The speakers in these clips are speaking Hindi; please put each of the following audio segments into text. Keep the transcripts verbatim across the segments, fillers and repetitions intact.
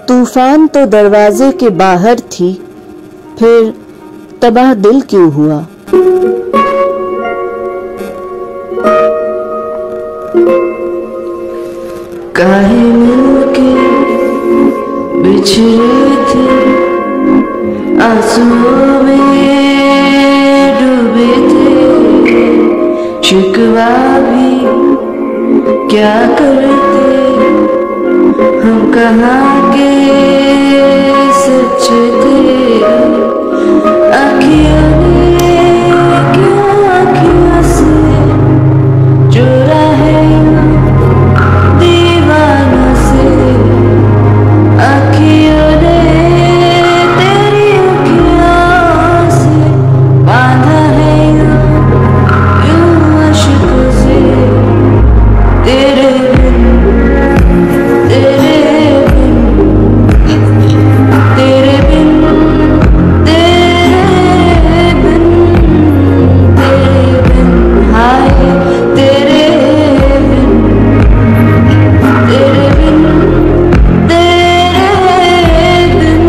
तूफान तो दरवाजे के बाहर थी, फिर तबाह दिल क्यों हुआ? काहे मिलके बिछड़े थे, आंसुओं में डूबे थे, शिकवा भी क्या करते, हम कहाँ के सच्चे थे। आँखियों ने क्यों आँखियों से चोरा है दीवानों से, आँखियों ने तेरी आँखियों से बांधा है यूं अश्कों से। तेरे बिन तेरे तेरे बिन तेरे बिन तेरे बिन हाय तेरे बिन तेरे बिन तेरे बिन।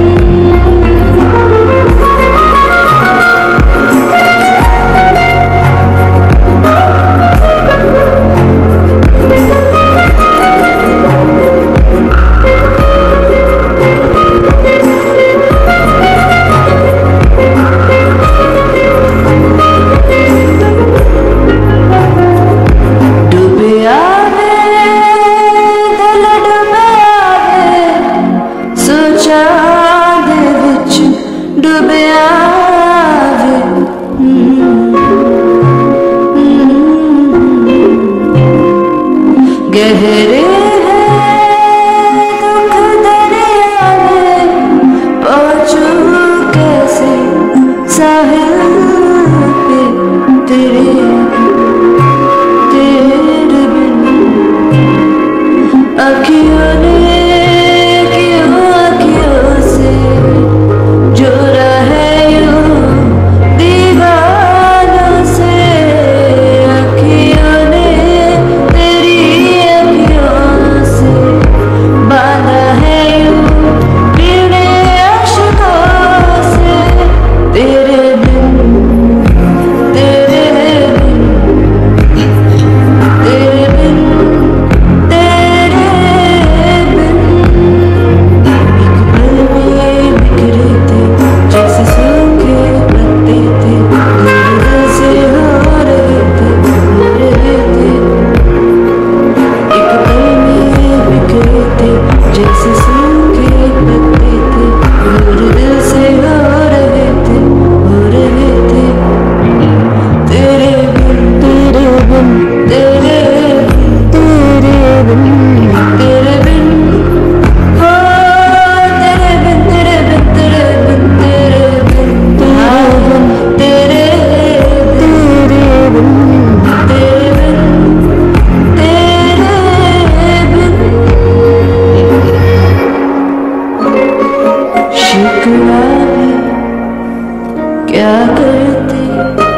गहरे हैं दुख दरिया में, पहुंचूं कैसे साहिल पे तेरे तेरे बिन। अखियों ने क्यों आँखियों से जोड़ा है यूं दीवानों से, अखियों ने बांधा है यूं पीने अश्कों से। तेरे बिन तेरे बिन तेरे बिन तेरे बिन। एक पल में बिखरे थे जैसे सूखे पत्ते थे, दिल से हो रहे थे हो रहे थे। एक पल में बिखरे थे जैसे सूखे पत्ते थे, दूर दिल से हो रहे थे हो रहे थे। तेरे बिन तेरे बिन तेरे तेरे बिन तेरे बिन हो तेरे बिन तेरे बिन तेरे बिन तेरे बिन तेरे तेरे बिन तेरे बिन तेरे बिन। शिकवा भी क्या करते,